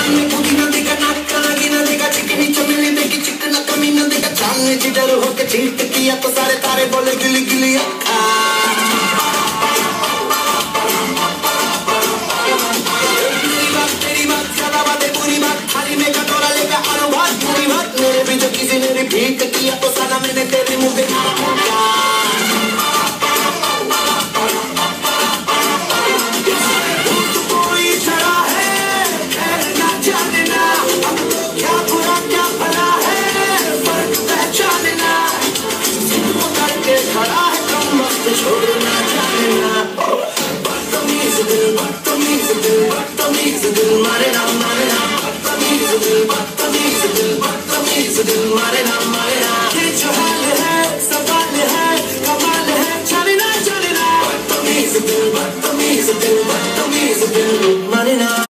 सामने पुदीना देगा, नाक का गिना देगा, चिकनी चमेली देगी, चिकना कमीना देगा, चांदनी जिधर होके चीट किया तो सारे तारे बोले गिली गिलिया।